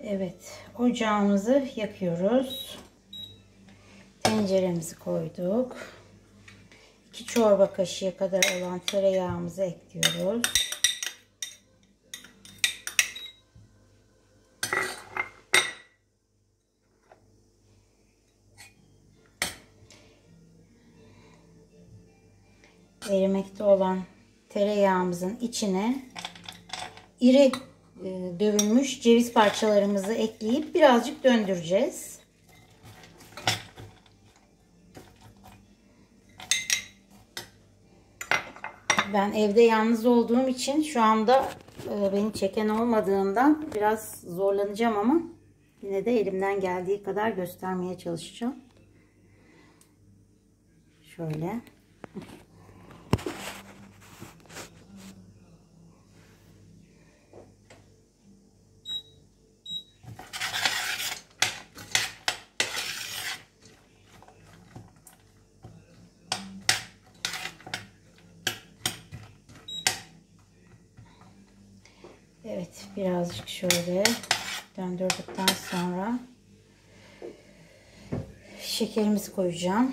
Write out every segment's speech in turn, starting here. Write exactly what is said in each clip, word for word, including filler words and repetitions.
Evet, ocağımızı yakıyoruz. Tenceremizi koyduk. iki çorba kaşığı kadar olan tereyağımızı ekliyoruz. Erimekte olan tereyağımızın içine iri dövülmüş ceviz parçalarımızı ekleyip birazcık döndüreceğiz. Ben evde yalnız olduğum için şu anda beni çeken olmadığından biraz zorlanacağım ama yine de elimden geldiği kadar göstermeye çalışacağım. Şöyle. Evet, birazcık şöyle döndürdükten sonra şekerimizi koyacağım.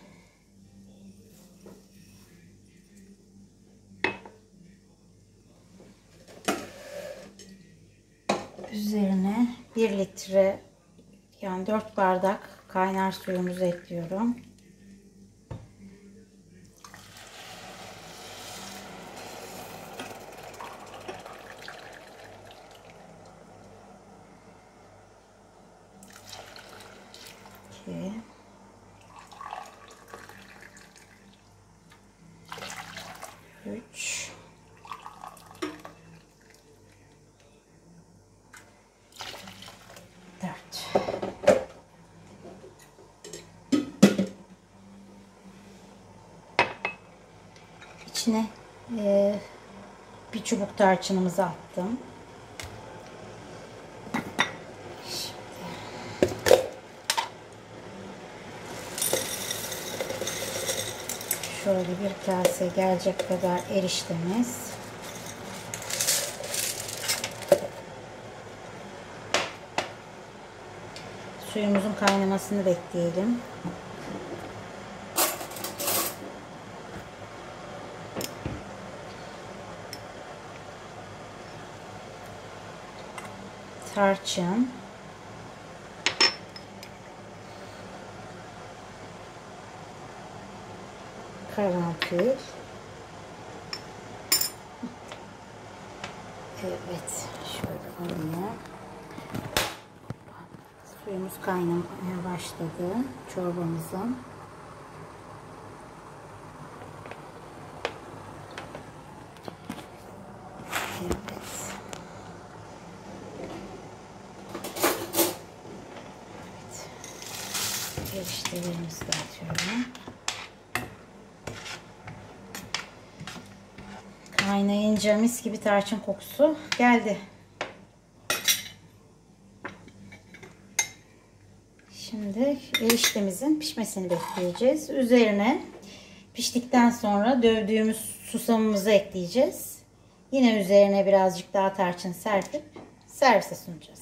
Üzerine bir litre yani dört bardak kaynar suyumuzu ekliyorum. iki üç dört. İçine e, bir çubuk tarçınımızı attım. Şöyle bir kase gelecek kadar eriştemiz. Suyumuzun kaynamasını bekleyelim. Tarçın. Karanfil. Evet, şöyle alayım. Suyumuz kaynamaya başladı çorbamızın. Evet. Evet. Eriştelerimizi de atıyorum. Kaynayınca mis gibi tarçın kokusu geldi. Şimdi eriştemizin pişmesini bekleyeceğiz. Üzerine piştikten sonra dövdüğümüz susamımızı ekleyeceğiz. Yine üzerine birazcık daha tarçın serpip servise sunacağız.